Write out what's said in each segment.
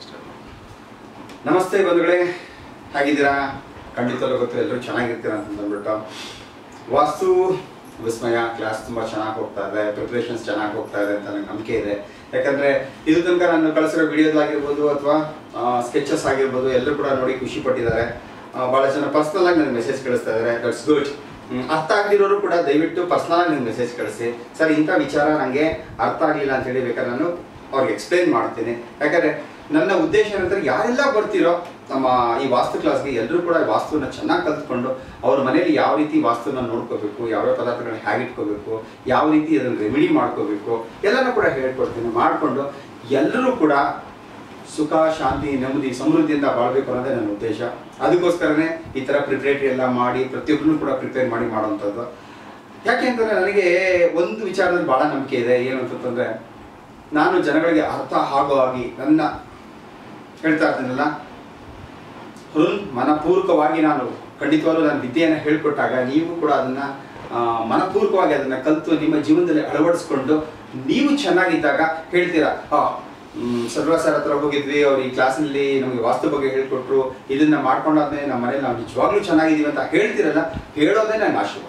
ನಮಸ್ತೆ ಬಂಧುಗಳೇ, ಹೇಗಿದ್ದೀರಾ? ಖಂಡಿತವಾಗ್ಲೂ ಗೊತ್ತು, ಎಲ್ಲರೂ ಚೆನ್ನಾಗಿರ್ತೀರಾ ಅಂತ ಅಂದ್ಬಿಟ್ಟು. ವಾಸ್ತು ವಿಸ್ಮಯ ಕ್ಲಾಸ್ ತುಂಬ ಚೆನ್ನಾಗಿ ಹೋಗ್ತಾ ಇದೆ, ಪ್ರಿಪ್ರೇಷನ್ಸ್ ಚೆನ್ನಾಗಿ ಹೋಗ್ತಾ ಇದೆ ಅಂತ ನನಗೆ ನಂಬಿಕೆ ಇದೆ. ಯಾಕಂದರೆ ಇದು ತನಕ ನಾನು ಕಳಿಸಿರೋ ವಿಡಿಯೋದಾಗಿರ್ಬೋದು ಅಥವಾ ಸ್ಕೆಚಸ್ ಆಗಿರ್ಬೋದು ಎಲ್ಲರೂ ಕೂಡ ನೋಡಿ ಖುಷಿ ಪಟ್ಟಿದ್ದಾರೆ. ಭಾಳ ಜನ ಪರ್ಸ್ನಲ್ ಆಗಿ ನನಗೆ ಮೆಸೇಜ್ ಕಳಿಸ್ತಾ ಇದ್ದಾರೆ. That's good. ಅರ್ಥ ಆಗದಿರೋರು ಕೂಡ ದಯವಿಟ್ಟು ಪರ್ಸ್ನಲ್ ಆಗಿ ನನಗೆ ಮೆಸೇಜ್ ಕಳಿಸಿ, ಸರ್ ಇಂಥ ವಿಚಾರ ನನಗೆ ಅರ್ಥ ಆಗಲಿಲ್ಲ ಅಂತ ಹೇಳಿ ಬೇಕಾದ್ರೆ ನಾನು ಅವ್ರಿಗೆ ಎಕ್ಸ್ಪ್ಲೇನ್ ಮಾಡ್ತೀನಿ. ಯಾಕಂದರೆ ನನ್ನ ಉದ್ದೇಶ ಏನಂದರೆ ಯಾರೆಲ್ಲ ಬರ್ತಿರೋ ನಮ್ಮ ಈ ವಾಸ್ತು ಕ್ಲಾಸ್ಗೆ ಎಲ್ಲರೂ ಕೂಡ ವಾಸ್ತುನ ಚೆನ್ನಾಗಿ ಕಲ್ತ್ಕೊಂಡು ಅವ್ರ ಮನೇಲಿ ಯಾವ ರೀತಿ ವಾಸ್ತುನ ನೋಡ್ಕೋಬೇಕು, ಯಾವ್ಯಾವ ಪದಾರ್ಥಗಳನ್ನ ಹೇಗೆ ಇಟ್ಕೋಬೇಕು, ಯಾವ ರೀತಿ ಅದನ್ನು ರೆಮಿಡಿ ಮಾಡ್ಕೋಬೇಕು ಎಲ್ಲನೂ ಕೂಡ ಹೇಳ್ಕೊಡ್ತೀನಿ. ಮಾಡಿಕೊಂಡು ಎಲ್ಲರೂ ಕೂಡ ಸುಖ, ಶಾಂತಿ, ನೆಮ್ಮದಿ, ಸಮೃದ್ಧಿಯಿಂದ ಬಾಳ್ಬೇಕು ಅನ್ನೋದೇ ನನ್ನ ಉದ್ದೇಶ. ಅದಕ್ಕೋಸ್ಕರನೇ ಈ ಥರ ಪ್ರಿಪ್ರೇಟರಿ ಎಲ್ಲ ಮಾಡಿ ಪ್ರತಿಯೊಬ್ಬರನ್ನು ಕೂಡ ಪ್ರಿಪೇರ್ ಮಾಡಿ ಮಾಡೋವಂಥದ್ದು. ಯಾಕೆ ಅಂತಂದರೆ ನನಗೆ ಒಂದು ವಿಚಾರದಲ್ಲಿ ಭಾಳ ನಂಬಿಕೆ ಇದೆ. ಏನು ಅಂತಂದರೆ, ನಾನು ಜನಗಳಿಗೆ ಅರ್ಥ ಆಗೋ ಹಾಗೆ ನನ್ನ ಹೇಳ್ತಾ ಇರ್ತೀನಲ್ಲ, ಮನಪೂರ್ವಕವಾಗಿ ನಾನು ಖಂಡಿತವಾಗ್ಲೂ ನಾನು ವಿದ್ಯೆಯನ್ನು ಹೇಳ್ಕೊಟ್ಟಾಗ ನೀವು ಕೂಡ ಅದನ್ನು ಮನಪೂರ್ವಕವಾಗಿ ಅದನ್ನು ಕಲಿತು ನಿಮ್ಮ ಜೀವನದಲ್ಲಿ ಅಳವಡಿಸ್ಕೊಂಡು ನೀವು ಚೆನ್ನಾಗಿದ್ದಾಗ ಹೇಳ್ತೀರಾ, ಸರ್ವ ಸರ್ ಹತ್ರ ಹೋಗಿದ್ವಿ, ಅವ್ರು ಈ ಕ್ಲಾಸ್ನಲ್ಲಿ ನಮಗೆ ವಾಸ್ತು ಬಗ್ಗೆ ಹೇಳ್ಕೊಟ್ರು, ಇದನ್ನ ಮಾಡ್ಕೊಂಡಾದ್ಮೇಲೆ ನಮ್ಮ ಮನೇಲಿ ನಾವು ನಿಜವಾಗ್ಲೂ ಚೆನ್ನಾಗಿದ್ದೀವಿ ಅಂತ ಹೇಳ್ತಿರಲ್ಲ, ಹೇಳೋದೇ ನನ್ನ ಆಶೀರ್ವಾದ.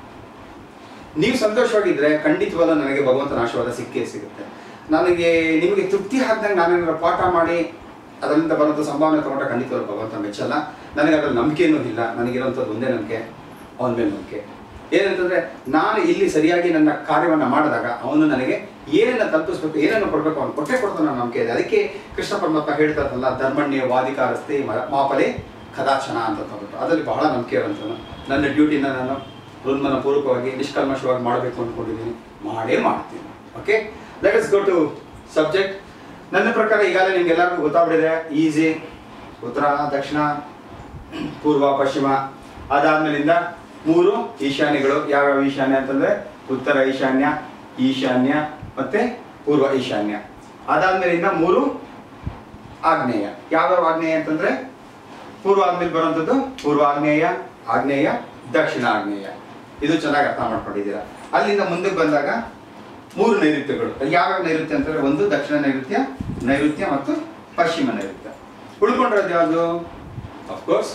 ನೀವು ಸಂತೋಷವಾಗಿದ್ದರೆ ಖಂಡಿತವಾದ ನನಗೆ ಭಗವಂತನ ಆಶೀರ್ವಾದ ಸಿಕ್ಕೇ ಸಿಗುತ್ತೆ. ನನಗೆ ನಿಮಗೆ ತೃಪ್ತಿ ಹಾಕ್ದಂಗೆ ನಾನೇನಾದ್ರು ಪಾಠ ಮಾಡಿ ಅದರಿಂದ ಬರೋಂಥ ಸಂಭಾವನೆ ತಗೊಂಡ್ರೆ ಖಂಡಿತವಾದ ಭಗವಂತ ಮೆಚ್ಚಲ್ಲ. ನನಗೆ ಅದ್ರಲ್ಲಿ ನಂಬಿಕೆಯೂ ಇಲ್ಲ. ನನಗಿರೋಂಥದ್ದು ಒಂದೇ ನಂಬಿಕೆ, ಅವನ ಮೇಲೆ ನಂಬಿಕೆ. ಏನಂತಂದರೆ, ನಾನು ಇಲ್ಲಿ ಸರಿಯಾಗಿ ನನ್ನ ಕಾರ್ಯವನ್ನು ಮಾಡಿದಾಗ ಅವನು ನನಗೆ ಏನೇನು ತಲುಪಿಸ್ಬೇಕು, ಏನೇನು ಕೊಡಬೇಕು ಅವನು ಕೊಟ್ಟೆ ಕೊಡ್ತಾನೆ ಅನ್ನೋ ನಂಬಿಕೆ ಇದೆ. ಅದಕ್ಕೆ ಕೃಷ್ಣ ಪರಮಾತ್ಮ ಹೇಳ್ತಾ ಇರ್ತಲ್ಲ, ಧರ್ಮಣ್ಯ ವಾದಿಕಾರಸ್ತೆ ಮಾಪಲೆ ಕದಾಚನ ಅಂತ ಅಂದ್ಬಿಟ್ಟು ಅದರಲ್ಲಿ ಬಹಳ ನಂಬಿಕೆ ಇರೋಂಥದ್ದು. ನನ್ನ ಡ್ಯೂಟಿನ ನಾನು ಹೃನ್ಮನಪೂರ್ವಕವಾಗಿ ನಿಷ್ಕಲ್ಮಶವಾಗಿ ಮಾಡಬೇಕು ಅಂದ್ಕೊಂಡಿದ್ದೀನಿ, ಮಾಡೇ ಮಾಡ್ತೀನಿ. Okay, let us go to subject. ನನ್ನ ಪ್ರಕಾರ ಈಗಾಗಲೇ ನಿಮ್ಗೆಲ್ಲರಿಗೂ ಗೊತ್ತಾಗ್ಬಿಟ್ಟಿದೆ. ಈಸಿ ಉತ್ತರ, ದಕ್ಷಿಣ, ಪೂರ್ವ, ಪಶ್ಚಿಮ. ಅದಾದ್ಮೇಲಿಂದ 3 ಈಶಾನ್ಯಗಳು. ಯಾವ್ಯಾವ ಈಶಾನ್ಯ ಅಂತಂದರೆ ಉತ್ತರ ಈಶಾನ್ಯ, ಈಶಾನ್ಯ ಮತ್ತು ಪೂರ್ವ ಈಶಾನ್ಯ. ಅದಾದ್ಮೇಲಿಂದ 3 ಆಗ್ನೇಯ. ಯಾವ್ಯಾವ ಆಗ್ನೇಯ ಅಂತಂದರೆ ಪೂರ್ವ ಆದ್ಮೇಲೆ ಬರುವಂಥದ್ದು ಪೂರ್ವ ಆಗ್ನೇಯ, ಆಗ್ನೇಯ, ದಕ್ಷಿಣ ಆಗ್ನೇಯ. ಇದು ಚೆನ್ನಾಗಿ ಅರ್ಥ ಮಾಡ್ಕೊಂಡಿದ್ದೀರಾ. ಅಲ್ಲಿಂದ ಮುಂದಕ್ಕೆ ಬಂದಾಗ 3 ನೈಋತ್ಯಗಳು. ಯಾವ್ಯಾವ ನೈಋತ್ಯ ಅಂತಂದರೆ ಒಂದು ದಕ್ಷಿಣ ನೈಋತ್ಯ, ನೈಋತ್ಯ ಮತ್ತು ಪಶ್ಚಿಮ ನೈಋತ್ಯ. ಉಳ್ಕೊಂಡಿರೋದು ಯಾವುದು? ಅಫ್ಕೋರ್ಸ್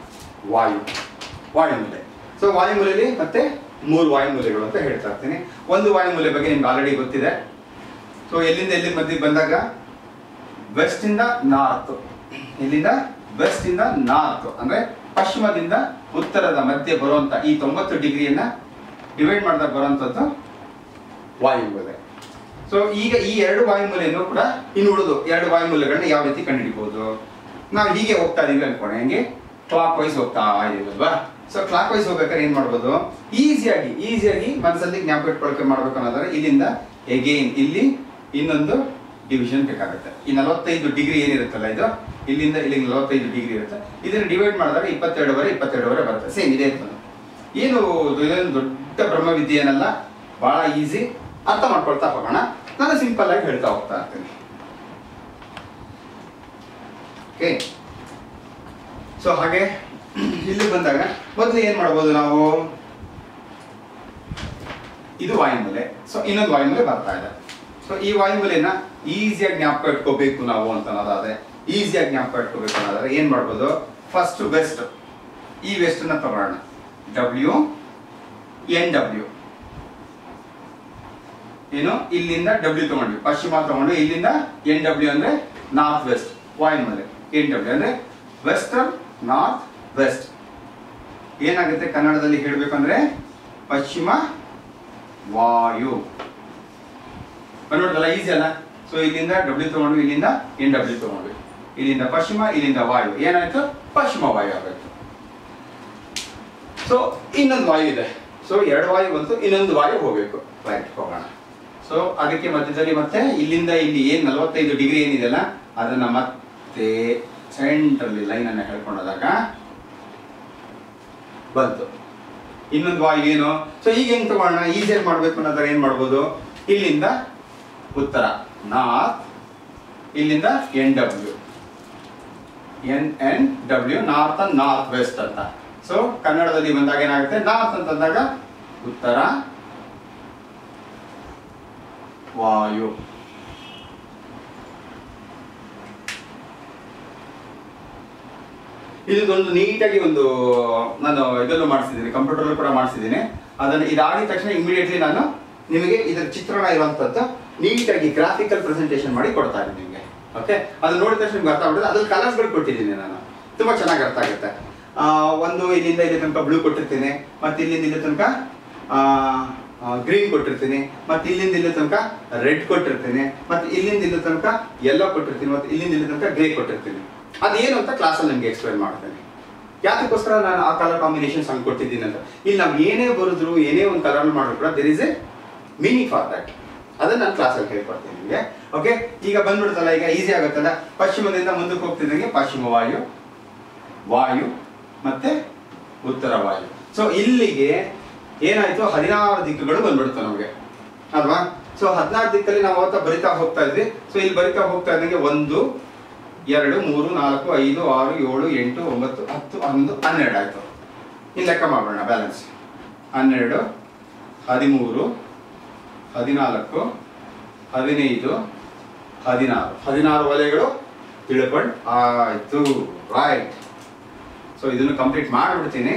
ವಾಯುಮೂಲೆ. ಸೊ ವಾಯುಮೂಲೆಯಲ್ಲಿ ಮತ್ತೆ 3 ವಾಯುಮೂಲೆಗಳು ಅಂತ ಹೇಳ್ತಾ ಇರ್ತೀನಿ. ಒಂದು ವಾಯುಮೂಲೆ ಬಗ್ಗೆ ನಿಮ್ಗೆ ಆಲ್ರೆಡಿ ಗೊತ್ತಿದೆ. ಸೊ ಎಲ್ಲಿಂದ ಎಲ್ಲಿ ಮಧ್ಯೆ ಬಂದಾಗ ವೆಸ್ಟಿಂದ ನಾರ್ತ್, ಇಲ್ಲಿಂದ ವೆಸ್ಟಿಂದ ನಾರ್ತ್ ಅಂದರೆ ಪಶ್ಚಿಮದಿಂದ ಉತ್ತರದ ಮಧ್ಯೆ ಬರುವಂಥ ಈ 90 ಡಿಗ್ರಿಯನ್ನು ಡಿವೈಡ್ ಮಾಡಿದಾಗ ಬರುವಂಥದ್ದು ವಾಯುಮೂಲೆ. ಸೊ ಈಗ ಈ 2 ವಾಯುಮೂಲೆಯನ್ನು ಕೂಡ ಇನ್ನು ಉಳಿದು 2 ವಾಯುಮೂಲೆಗಳನ್ನ ಯಾವ ರೀತಿ ಕಂಡುಹಿಡಿಬಹುದು? ನಾವು ಹೀಗೆ ಹೋಗ್ತಾ ಇದೀವಿ ಅನ್ಕೋಣ, ಹೆಂಗೆ ಕ್ಲಾಕ್ ವೈಸ್ ಹೋಗ್ತಾ ಇದೀವಲ್ವಾ? ಸೊ ಕ್ಲಾಕ್ ವೈಸ್ ಹೋಗ್ಬೇಕಾದ್ರೆ ಏನ್ ಮಾಡ್ಬೋದು? ಈಸಿಯಾಗಿ ಮನಸ್ಸಲ್ಲಿ ಜ್ಞಾಪಕ ಇಟ್ಕೊಳಕ್ಕೆ ಮಾಡ್ಬೇಕು ಅನ್ನೋದಾದ್ರೆ ಇಲ್ಲಿಂದ ಎಗೇನ್ ಇಲ್ಲಿ ಇನ್ನೊಂದು ಡಿವಿಷನ್ ಬೇಕಾಗುತ್ತೆ. ಈ 45 ಡಿಗ್ರಿ ಏನಿರುತ್ತಲ್ಲ, ಇದು ಇಲ್ಲಿಂದ ಇಲ್ಲಿಗೆ 45 ಡಿಗ್ರಿ ಇರುತ್ತೆ. ಇದನ್ನು ಡಿವೈಡ್ ಮಾಡಿದಾಗ 22 ಬರುತ್ತೆ. ಸೇಮ್ ಇದೇ ಏನು ಇದೇನು ದೊಡ್ಡ ಬ್ರಹ್ಮವಿದ್ಯೆ ಏನಲ್ಲ, ಬಹಳ ಈಸಿ. ಅರ್ಥ ಮಾಡ್ಕೊಳ್ತಾ ಹೋಗೋಣ. ನಾನು ಸಿಂಪಲ್ ಆಗಿ ಹೇಳ್ತಾ ಹೋಗ್ತಾ ಇರ್ತೀನಿ. ಓಕೆ, ಸೊ ಹಾಗೆ ಇಲ್ಲಿ ಬಂದಾಗ ಮೊದಲು ಏನ್ ಮಾಡ್ಬೋದು ನಾವು? ಇದು ವಾಯುಮೂಲೆ. ಸೊ ಇನ್ನೊಂದು ವಾಯುಮೂಲೆ ಬರ್ತಾ ಇದೆ. ಸೊ ಈ ವಾಯುಮೂಲೆನ ಈಸಿಯಾಗಿ ಜ್ಞಾಪಕ ಇಟ್ಕೋಬೇಕು ನಾವು ಅಂತ ಅನ್ನೋದಾದ್ರೆ, ಈಸಿಯಾಗಿ ಜ್ಞಾಪಕ ಇಟ್ಕೋಬೇಕು ಅನ್ನೋದಾದ್ರೆ ಏನ್ ಮಾಡ್ಬೋದು? First West. ಈ ವೆಸ್ಟ್ ನ ತಗೊಳ್ಳೋಣ. WNW ಏನು, ಇಲ್ಲಿಂದ W ತಗೊಂಡ್ವಿ, ಪಶ್ಚಿಮ ತಗೊಂಡು ಇಲ್ಲಿಂದ NW ಅಂದ್ರೆ ನಾರ್ತ್ ವೆಸ್ಟ್ ವಾಯುಮೂಲೆ. NW ಅಂದ್ರೆ ವೆಸ್ಟರ್ನ್ ನಾರ್ತ್ ವೆಸ್ಟ್. ಏನಾಗುತ್ತೆ ಕನ್ನಡದಲ್ಲಿ ಹೇಳ್ಬೇಕಂದ್ರೆ ಪಶ್ಚಿಮ ವಾಯು. ನೋಡಿದ್ರಲ್ಲ, ಈಸಿ ಅಲ್ಲ? ಸೊ ಇಲ್ಲಿಂದ W ತಗೊಂಡ್ವಿ, ಇಲ್ಲಿಂದ NW ತಗೊಂಡ್ವಿ, ಇಲ್ಲಿಂದ ಪಶ್ಚಿಮ, ಇಲ್ಲಿಂದ ವಾಯು. ಏನಾಯ್ತು? ಪಶ್ಚಿಮ ವಾಯು ಆಗುತ್ತೆ. ಸೊ ಇನ್ನೊಂದು ವಾಯು ಇದೆ. ಸೊ 2 ವಾಯು ಬಂತು, ಇನ್ನೊಂದು ವಾಯು ಹೋಗ್ಬೇಕು. ರೈಟ್, ಹೋಗೋಣ. ಸೊ ಅದಕ್ಕೆ ಮಧ್ಯದಲ್ಲಿ ಮತ್ತೆ ಇಲ್ಲಿಂದ ಇಲ್ಲಿ ಏನು 45 ಡಿಗ್ರಿ ಏನಿದೆಯಲ್ಲ ಅದನ್ನ ಮತ್ತೆ ಸೆಂಟ್ರಲ್ಲಿ ಲೈನ್ ಅನ್ನ ಹೇಳ್ಕೊಂಡಾಗ ಬಂತು ಇನ್ನೊಂದು ವಾಯು. ಏನು? ಸೊ ಈಗ ಹೆಂಗ್ ತಗೋಣ? ಈಸಿಯಾಗಿ ಮಾಡ್ಬೇಕು ಅನ್ನೋದಾದ್ರೆ ಏನ್ ಮಾಡ್ಬೋದು? ಇಲ್ಲಿಂದ ಉತ್ತರ ನಾರ್ತ್, ಇಲ್ಲಿಂದ NW north and north west ಅಂತ. ಸೊ ಕನ್ನಡದಲ್ಲಿ ಬಂದಾಗ ಏನಾಗುತ್ತೆ? ನಾರ್ತ್ ಅಂತಂದಾಗ ಉತ್ತರ ವಾಯು, ಇದೊಂದು ನೀಟಾಗಿ ಒಂದು ನಾನು ಇದನ್ನು ಮಾಡಿಸಿದ್ದೀನಿ, ಕಂಪ್ಯೂಟರ್ ಕೂಡ ಮಾಡಿಸಿದ್ದೀನಿ. ಅದನ್ನು ಇದಾಗಿದ ತಕ್ಷಣ ಇಮಿಡಿಯೇಟ್ಲಿ ನಾನು ನಿಮಗೆ ಇದರ ಚಿತ್ರಣ ಇರುವಂಥದ್ದು ನೀಟಾಗಿ ಗ್ರಾಫಿಕಲ್ ಪ್ರೆಸೆಂಟೇಷನ್ ಮಾಡಿ ಕೊಡ್ತಾ ಇದ್ದೀನಿ ನಿಮಗೆ. ಓಕೆ, ಅದು ನೋಡಿದ ತಕ್ಷಣ ನಿಮ್ಗೆ ಅರ್ಥ ಆಗ್ಬಿಡುತ್ತೆ. ಅದ್ರಲ್ಲಿ ಕಲರ್ಸ್ಗಳು ಕೊಟ್ಟಿದ್ದೀನಿ ನಾನು, ತುಂಬ ಚೆನ್ನಾಗಿ ಅರ್ಥ ಆಗುತ್ತೆ. ಒಂದು ಇಲ್ಲಿಂದ ಇಲ್ಲಿ ತನಕ ಬ್ಲೂ ಕೊಟ್ಟಿರ್ತೀನಿ, ಮತ್ತು ಇಲ್ಲಿಂದ ಇಲ್ಲಿ ತನಕ ಗ್ರೀನ್ ಕೊಟ್ಟಿರ್ತೀನಿ, ಮತ್ತು ಇಲ್ಲಿಂದ ಇಲ್ಲಿ ತನಕ ರೆಡ್ ಕೊಟ್ಟಿರ್ತೀನಿ, ಮತ್ತು ಇಲ್ಲಿಂದ ಇಲ್ಲಿ ತನಕ ಯೆಲ್ಲೋ ಕೊಟ್ಟಿರ್ತೀನಿ, ಮತ್ತು ಇಲ್ಲಿಂದ ಇಲ್ಲಿ ತನಕ ಗ್ರೇ ಕೊಟ್ಟಿರ್ತೀನಿ. ಅದೇನು ಅಂತ ಕ್ಲಾಸಲ್ಲಿ ನಿಮಗೆ ಎಕ್ಸ್ಪ್ಲೈನ್ ಮಾಡ್ತೇನೆ. ಯಾತಕ್ಕೋಸ್ಕರ ನಾನು ಆ ಕಲರ್ ಕಾಂಬಿನೇಷನ್ಸ್ ಹಂಗೆ ಕೊಟ್ಟಿದ್ದೀನಿ ಅಂತ. ಇಲ್ಲಿ ನಾವು ಏನೇ ಬರೆದ್ರು ಏನೇ ಒಂದು ಕಲರ್ ಮಾಡಿದ್ರು ಕೂಡ there is a meaning for that. ಅದನ್ನು ನಾನು ಕ್ಲಾಸಲ್ಲಿ ಹೇಳ್ಕೊಡ್ತೀನಿ ನಿಮಗೆ. ಓಕೆ, ಈಗ ಬಂದ್ಬಿಡ್ತಲ್ಲ, ಈಗ ಈಸಿ ಆಗುತ್ತಲ್ಲ. ಪಶ್ಚಿಮದಿಂದ ಮುಂದಕ್ಕೆ ಹೋಗ್ತಿದ್ದಂಗೆ ಪಶ್ಚಿಮ ವಾಯು, ವಾಯು ಮತ್ತೆ ಉತ್ತರ ವಾಯು. ಸೊ ಇಲ್ಲಿಗೆ ಏನಾಯ್ತು, 16 ದಿಕ್ಕುಗಳು ಬಂದ್ಬಿಡುತ್ತೆ ನಮಗೆ ಅಲ್ವಾ. ಸೊ 16 ದಿಕ್ಕಲ್ಲಿ ನಾವು ಅವತ್ತ ಬರಿತಾ ಹೋಗ್ತಾ ಇದ್ವಿ. ಸೊ ಇಲ್ಲಿ ಬರಿತಾ ಹೋಗ್ತಾ ಇದ್ದಂಗೆ 1 2 3 4 5 6 7 8 9 10 11 12 ಆಯ್ತು. ಇನ್ನು ಲೆಕ್ಕ ಮಾಡೋಣ ಬ್ಯಾಲೆನ್ಸ್. 12 13 14 15 16 ವಲಯಗಳು ತಿಳ್ಕೊಂಡು ಆಯ್ತು. ರೈಟ್. ಸೊ ಇದನ್ನು ಕಂಪ್ಲೀಟ್ ಮಾಡಿಬಿಡ್ತೀನಿ.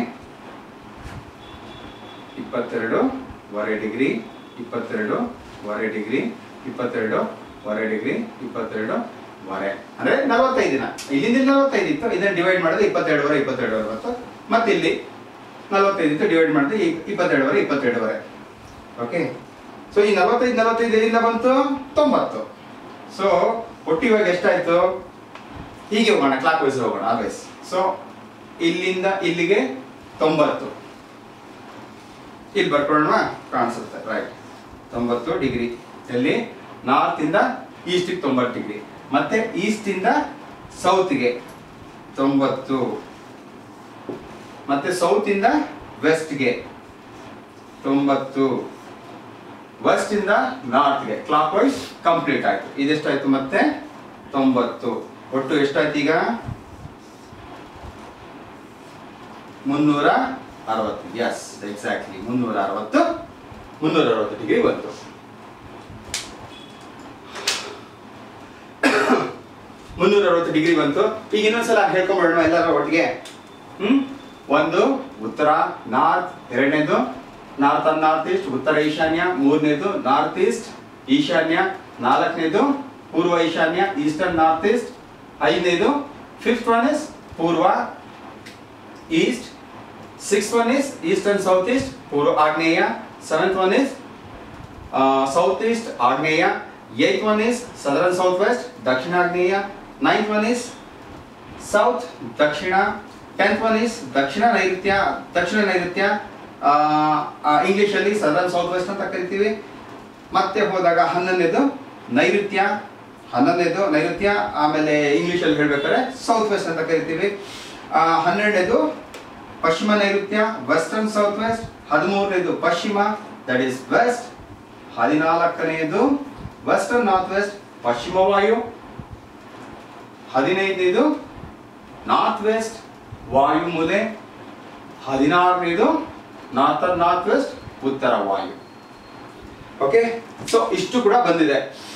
22.5 ಡಿಗ್ರಿ, 22.5 ಡಿಗ್ರಿ, 22.5 ಡಿಗ್ರಿ, 22.5 ಅಂದ್ರೆ 45 ದಿನ. ಇಲ್ಲಿಂದ 45 ಇತ್ತು, ಇದನ್ನು ಡಿವೈಡ್ ಮಾಡಿದ್ರೆ 22.5 ಬಂತು. ಮತ್ತೆ ಇಲ್ಲಿ 45 ಇತ್ತು, ಡಿವೈಡ್ ಮಾಡಿದ್ರೆ 22.5. ಓಕೆ, ಸೊ ಈ 45 ಎಲ್ಲಿಂದ ಬಂತು? 90. ಸೊ ಒಟ್ಟು ಇವಾಗ ಎಷ್ಟಾಯ್ತು? ಹೀಗೆ ಹೋಗೋಣ, ಕ್ಲಾಕ್ ವೈಸ್ ಹೋಗೋಣ ಆಲ್ವೇಸ್. ಸೊ ಇಲ್ಲಿಂದ ಇಲ್ಲಿಗೆ 90. ಇಲ್ಲಿ ಬರ್ಕೊಳ್ಳೋಣ, ಕಾಣಿಸುತ್ತೆ. Right, 90 degree. ಎಲ್ಲಿ? ನಾರ್ತ್ ಇಂದ ಈಸ್ಟ್ಗೆ 90 ಡಿಗ್ರಿ, ಮತ್ತೆ ಈಸ್ಟ್ ಇಂದ ಸೌತ್ಗೆ 90, ಮತ್ತೆ ಸೌತ್ ಇಂದ ವೆಸ್ಟ್ಗೆ 90, ವೆಸ್ಟ್ ಇಂದ ನಾರ್ತ್ಗೆ ಕ್ಲಾಕ್ ವೈಸ್ ಕಂಪ್ಲೀಟ್ ಆಯ್ತು. ಇದೆಷ್ಟಾಯ್ತು? ಮತ್ತೆ 90. ಒಟ್ಟು ಎಷ್ಟಾಯ್ತು ಈಗ? 360. ಎಸ್, ಎಕ್ಸಾಕ್ಟ್ಲಿ 360 ಡಿಗ್ರಿ ಬಂತು. ಡಿಗ್ರಿ ಬಂತು. ಈಗ ಇನ್ನೊಂದ್ಸಲ ಹೇಳ್ಕೊಂಡ್ಬಿಡೋಣ ಎಲ್ಲರೂ ಒಟ್ಟಿಗೆ. ಒಂದು ಉತ್ತರ ನಾರ್ತ್, ಎರಡನೇದು ನಾರ್ತ್ ಅಂಡ್ ನಾರ್ತ್ ಈಸ್ಟ್ ಉತ್ತರ ಈಶಾನ್ಯ, ಮೂರನೇದು ನಾರ್ತ್ ಈಸ್ಟ್ ಈಶಾನ್ಯ, ನಾಲ್ಕನೇದು ಪೂರ್ವ ಈಶಾನ್ಯ ಈಸ್ಟರ್ನ್ ನಾರ್ತ್ ಈಸ್ಟ್, ಐದನೇದು ಫಿಫ್ತ್ ಒನ್ ಇಸ್ ಪೂರ್ವ east, sixth one is eastern south east ಪೂರ್ವ ಆಗ್ನೇಯ, seventh one is south east ಆಗ್ನೇಯ, eighth one is southern south west ದಕ್ಷಿಣಾಗ್ನೇಯ, ನೈನ್ತ್ ಒನ್ ಇಸ್ ಸೌತ್ ದಕ್ಷಿಣ, 10th ಒನ್ ಇಸ್ ದಕ್ಷಿಣ ನೈಋತ್ಯ, English ಅಲ್ಲಿ southern south West ಅಂತ ಕರಿತೀವಿ. ಮತ್ತೆ ಹೋದಾಗ 11ನೇದು ನೈಋತ್ಯ, ಆಮೇಲೆ ಇಂಗ್ಲಿಷ್ ಅಲ್ಲಿ ಹೇಳ್ಬೇಕಾದ್ರೆ ಸೌತ್ ವೆಸ್ಟ್ ಅಂತ ಕರಿತೀವಿ. 12ನೇದು ಪಶ್ಚಿಮ ನೈಋತ್ಯ ವೆಸ್ಟರ್ನ್ ಸೌತ್ ವೆಸ್ಟ್, 13ನೇದು ಪಶ್ಚಿಮ ದಟ್ ಈಸ್ ವೆಸ್ಟ್, 14ನೇದು ವೆಸ್ಟರ್ನ್ ನಾರ್ತ್ ವೆಸ್ಟ್ ಪಶ್ಚಿಮ ವಾಯು, 15ನೇದು ನಾರ್ತ್ ವೆಸ್ಟ್ ವಾಯು ಮೂಲೆ, 16ನೇದು ನಾರ್ತನ್ ನಾರ್ತ್ ವೆಸ್ಟ್ ಉತ್ತರ ವಾಯು. ಓಕೆ, ಸೊ ಇಷ್ಟು ಕೂಡ ಬಂದಿದೆ.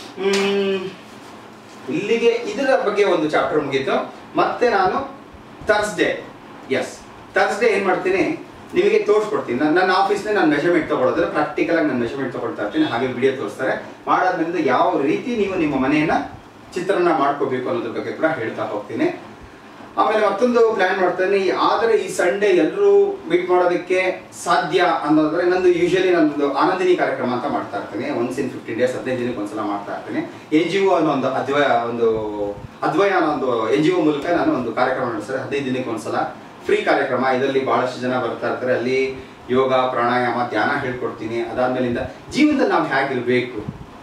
ಇಲ್ಲಿಗೆ ಇದರ ಬಗ್ಗೆ ಒಂದು ಚಾಪ್ಟರ್ ಮುಗೀತು. ಮತ್ತೆ ನಾನು ಥರ್ಸ್ಡೇ ಏನ್ ಮಾಡ್ತೀನಿ ನಿಮಗೆ ತೋರಿಸ್ಕೊಡ್ತೀನಿ. ನನ್ನ ಆಫೀಸ್ನೇ ನಾನು ಮೆಷರ್ಮೆಂಟ್ ತಗೊಳ್ಳೋದ್ರೆ ಪ್ರಾಕ್ಟಿಕಲ್ ಆಗಿ ನಾನು ಮೆಷರ್ಮೆಂಟ್ ತಗೊಳ್ತಾ ಇರ್ತೀನಿ. ಹಾಗೆ ವಿಡಿಯೋ ತೋರಿಸ್ತಾರೆ. ಮಾಡಾದ್ಮೇಲೆ ಯಾವ ರೀತಿ ನೀವು ನಿಮ್ಮ ಮನೆಯನ್ನ ಚಿತ್ರಣ ಮಾಡ್ಕೋಬೇಕು ಅನ್ನೋದ್ರ ಬಗ್ಗೆ ಕೂಡ ಹೇಳ್ತಾ ಹೋಗ್ತೀನಿ. ಆಮೇಲೆ ಮತ್ತೊಂದು ಪ್ಲಾನ್ ಮಾಡ್ತೇನೆ. ಆದರೆ ಈ ಸಂಡೇ ಎಲ್ಲರೂ ಮೀಟ್ ಮಾಡೋದಕ್ಕೆ ಸಾಧ್ಯ ಅನ್ನೋದ್ರೆ ನಂದು ಆನಂದಿನಿ ಕಾರ್ಯಕ್ರಮ ಅಂತ ಮಾಡ್ತಾ ಇರ್ತೀನಿ. ಒನ್ಸ್ ಇನ್ 15 days 15 ದಿನಕ್ಕೆ ಒಂದ್ಸಲ ಮಾಡ್ತಾ ಇರ್ತೀನಿ. NGO ಅನ್ನೋ ಒಂದು ಅದ್ವಯ ಅನ್ನೋ ಒಂದು NGO ಮೂಲಕ ನಾನು ಒಂದು ಕಾರ್ಯಕ್ರಮ ನಡೆಸ್ತಾರೆ. 15 ದಿನಕ್ಕೆ ಒಂದ್ಸಲ ಫ್ರೀ ಕಾರ್ಯಕ್ರಮ. ಇದರಲ್ಲಿ ಬಹಳಷ್ಟು ಜನ ಬರ್ತಾ ಇರ್ತಾರೆ. ಅಲ್ಲಿ ಯೋಗ, ಪ್ರಾಣಾಯಾಮ, ಧ್ಯಾನ ಹೇಳ್ಕೊಡ್ತೀನಿ. ಅದಾದ್ಮೇಲಿಂದ ಜೀವನದಲ್ಲಿ ನಾವು ಹೇಗಿರಬೇಕು,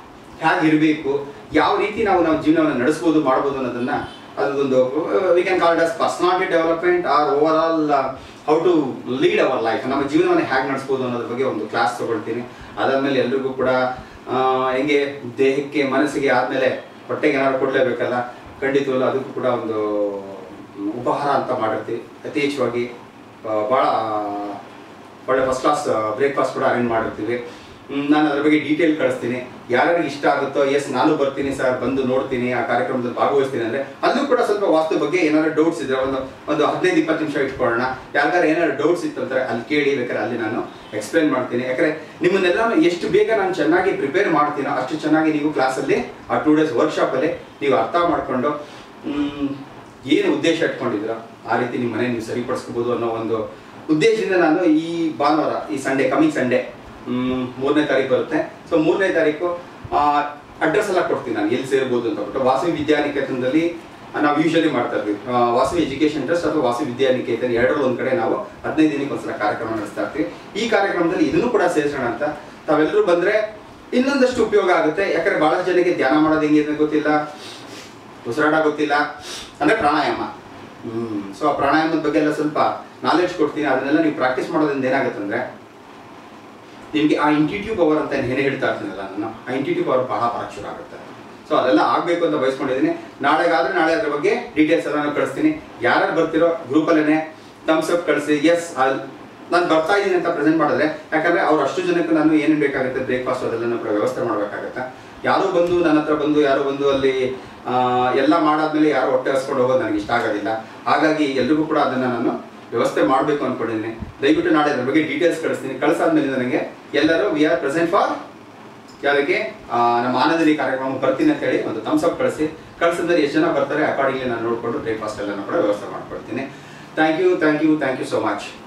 ಯಾವ ರೀತಿ ನಾವು ಜೀವನವನ್ನು ನಡೆಸ್ಬೋದು, ಮಾಡ್ಬೋದು ಅನ್ನೋದನ್ನ ಅದೊಂದು we can call it as personality development or overall how to lead our life. ನಮ್ಮ ಜೀವನವನ್ನು ಹೇಗೆ ನಡೆಸ್ಬೋದು ಅನ್ನೋದ್ರ ಬಗ್ಗೆ ಒಂದು ಕ್ಲಾಸ್ ತಗೊಳ್ತೀನಿ. ಅದಾದ್ಮೇಲೆ ಎಲ್ರಿಗೂ ಕೂಡ ಹೆಂಗೆ ದೇಹಕ್ಕೆ ಮನಸ್ಸಿಗೆ ಆದಮೇಲೆ ಹೊಟ್ಟೆಗೆ ಏನಾದ್ರು ಕೊಡಲೇಬೇಕಲ್ಲ, ಖಂಡಿತವಲ್ಲ ಅದಕ್ಕೂ ಕೂಡ ಒಂದು ಉಪಹಾರ ಅಂತ ಮಾಡಿರ್ತೀವಿ. ಯಥೇಚ್ಛವಾಗಿ ಭಾಳ ಒಳ್ಳೆ ಫಸ್ಟ್ ಕ್ಲಾಸ್ ಬ್ರೇಕ್ಫಾಸ್ಟ್ ಕೂಡ ಅರೇಂಜ್ ಮಾಡಿರ್ತೀವಿ. ನಾನು ಅದ್ರ ಬಗ್ಗೆ ಡೀಟೇಲ್ ಕಳಿಸ್ತೀನಿ. ಯಾರ್ಯಾರಿಗೆ ಇಷ್ಟ ಆಗುತ್ತೋ ಎಸ್ ನಾನು ಬರ್ತೀನಿ ಸರ್, ಬಂದು ನೋಡ್ತೀನಿ, ಆ ಕಾರ್ಯಕ್ರಮದಲ್ಲಿ ಭಾಗವಹಿಸ್ತೀನಿ ಅಂದರೆ ಅಲ್ಲೂ ಕೂಡ ಸ್ವಲ್ಪ ವಾಸ್ತು ಬಗ್ಗೆ ಏನಾದ್ರು ಡೌಟ್ಸ್ ಇದ್ರೆ ಒಂದು 15-20 ನಿಮಿಷ ಇಟ್ಕೊಳ್ಳೋಣ. ಯಾರಿಗಾರು ಏನಾದ್ರು ಡೌಟ್ಸ್ ಇತ್ತು ಅಂತಾರೆ ಅಲ್ಲಿ ಕೇಳಿ, ಬೇಕಾದ್ರೆ ಅಲ್ಲಿ ನಾನು ಎಕ್ಸ್ಪ್ಲೈನ್ ಮಾಡ್ತೀನಿ. ಯಾಕಂದರೆ ನಿಮ್ಮನ್ನೆಲ್ಲ ಎಷ್ಟು ಬೇಗ ನಾನು ಚೆನ್ನಾಗಿ ಪ್ರಿಪೇರ್ ಮಾಡ್ತೀನೋ ಅಷ್ಟು ಚೆನ್ನಾಗಿ ನೀವು ಕ್ಲಾಸಲ್ಲಿ ಆ 2 days ವರ್ಕ್ಶಾಪಲ್ಲಿ ನೀವು ಅರ್ಥ ಮಾಡಿಕೊಂಡು ಏನು ಉದ್ದೇಶ ಇಟ್ಕೊಂಡಿದ್ದೀರಾ ಆ ರೀತಿ ನಿಮ್ಮ ಮನೆ ನೀವು ಸರಿಪಡಿಸ್ಕೋಬೋದು ಅನ್ನೋ ಒಂದು ಉದ್ದೇಶದಿಂದ ನಾನು ಈ ಭಾನುವಾರ, ಈ ಸಂಡೇ, ಕಮಿಂಗ್ ಸಂಡೇ 3ನೇ ತಾರೀಕು ಬರುತ್ತೆ. ಸೊ 3ನೇ ತಾರೀಕು ಅಡ್ರೆಸ್ ಎಲ್ಲ ಕೊಡ್ತೀನಿ ನಾನು, ಎಲ್ಲಿ ಸೇರ್ಬೋದು ಅಂತ ಬಿಟ್ಟು. ವಾಸವಿ ವಿದ್ಯಾನಿಕೇತನದಲ್ಲಿ ನಾವು ಯೂಶಲಿ ಮಾಡ್ತಾ ಇರ್ತೀವಿ. ವಾಸವಿ ಎಜುಕೇಷನ್ ಟ್ರಸ್ಟ್ ಅಥವಾ ವಾಸವಿ ವಿದ್ಯಾನಿಕೇತನ ಎರಡರಲ್ಲಿ ಒಂದು ಕಡೆ ನಾವು 15 ದಿನಕ್ಕೆ ಒಂದ್ಸಲ ಕಾರ್ಯಕ್ರಮ ನಡೆಸ್ತಾ ಇರ್ತೀವಿ. ಈ ಕಾರ್ಯಕ್ರಮದಲ್ಲಿ ಇದನ್ನು ಕೂಡ ಸೇರಿಸೋಣ ಅಂತ. ತಾವೆಲ್ಲರೂ ಬಂದರೆ ಇನ್ನೊಂದಷ್ಟು ಉಪಯೋಗ ಆಗುತ್ತೆ. ಯಾಕಂದರೆ ಭಾಳಷ್ಟು ಜನಕ್ಕೆ ಧ್ಯಾನ ಮಾಡೋದು ಹೆಂಗೆ ಅಂತ ಗೊತ್ತಿಲ್ಲ, ಉಸಿರಾಟ ಗೊತ್ತಿಲ್ಲ, ಅಂದರೆ ಪ್ರಾಣಾಯಾಮ. ಸೊ ಆ ಪ್ರಾಣಾಯಾಮದ ಬಗ್ಗೆ ಎಲ್ಲ ಸ್ವಲ್ಪ ನಾಲೆಡ್ಜ್ ಕೊಡ್ತೀನಿ. ಅದನ್ನೆಲ್ಲ ನೀವು ಪ್ರಾಕ್ಟೀಸ್ ಮಾಡೋದ್ರಿಂದ ಏನಾಗುತ್ತೆ ಅಂದರೆ ನಿಮಗೆ ಆ ಇಂಟ್ಯೂಟಿವ್ ಪವರ್ ಅಂತ ಏನೇ ಹೇಳ್ತಾ ಇರ್ತೀನಲ್ಲ ನಾನು, ಆ ಇಂಟ್ಯೂಟಿವ್ ಪವರ್ ಬಹಳ ಶುರು ಆಗುತ್ತೆ. ಸೊ ಅದೆಲ್ಲ ಆಗಬೇಕು ಅಂತ ಬಯಸ್ಕೊಂಡಿದ್ದೀನಿ. ನಾಳೆಗಾದರೆ ನಾಳೆ ಅದ್ರ ಬಗ್ಗೆ ಡೀಟೇಲ್ಸ್ ಎಲ್ಲ ನಾನು ಕಳಿಸ್ತೀನಿ. ಯಾರು ಬರ್ತಿರೋ ಗ್ರೂಪಲ್ಲೇ ಥಮ್ಸ್ ಅಪ್ ಕಳಿಸಿ, ಎಸ್ ನಾನು ಬರ್ತಾ ಇದ್ದೀನಿ ಅಂತ ಪ್ರೆಸೆಂಟ್ ಮಾಡಿದ್ರೆ, ಯಾಕಂದರೆ ಅವ್ರು ಅಷ್ಟು ಜನಕ್ಕೆ ನಾನು ಏನೇನು ಬೇಕಾಗುತ್ತೆ ಬ್ರೇಕ್ಫಾಸ್ಟ್ ಅದೆಲ್ಲ ಕೂಡ ವ್ಯವಸ್ಥೆ ಮಾಡಬೇಕಾಗತ್ತೆ. ಯಾರೂ ಬಂದು ನನ್ನ ಹತ್ರ ಬಂದು ಯಾರು ಬಂದು ಅಲ್ಲಿ ಎಲ್ಲ ಮಾಡಾದ್ಮೇಲೆ ಯಾರು ಹೊಟ್ಟೆ ಹಸ್ಕೊಂಡು ಹೋಗೋದು ನನಗೆ ಇಷ್ಟ ಆಗೋದಿಲ್ಲ. ಹಾಗಾಗಿ ಎಲ್ರಿಗೂ ಕೂಡ ಅದನ್ನು ನಾನು ವ್ಯವಸ್ಥೆ ಮಾಡಬೇಕು ಅಂದ್ಕೊಂಡಿದ್ದೀನಿ. ದಯವಿಟ್ಟು ನಾಳೆ ಅದ್ರ ಬಗ್ಗೆ ಡೀಟೇಲ್ಸ್ ಕಳಿಸ್ತೀನಿ. ಕಳಿಸಾದ್ಮೇಲೆ ನನಗೆ ಎಲ್ಲರೂ ವಿ ಆರ್ ಪ್ರೆಸೆಂಟ್ ಫಾರ್ ಯಾವುದಕ್ಕೆ ನಮ್ಮ ಆನಂದಲಿ ಕಾರ್ಯಕ್ರಮ ಬರ್ತೀನಿ ಅಂತ ಹೇಳಿ ಒಂದು ಥಮ್ಸ್ ಅಪ್ ಕಳಿಸಿದ್ರೆ ಎಷ್ಟು ಜನ ಬರ್ತಾರೆ ಅಕಾರ್ಡಿಂಗ್ಲಿ ನಾನು ನೋಡಿಕೊಂಡು ಬ್ರೇಕ್ಫಾಸ್ಟ್ ಎಲ್ಲ ಕೂಡ ವ್ಯವಸ್ಥೆ ಮಾಡ್ಕೊಡ್ತೀನಿ. Thank you so much.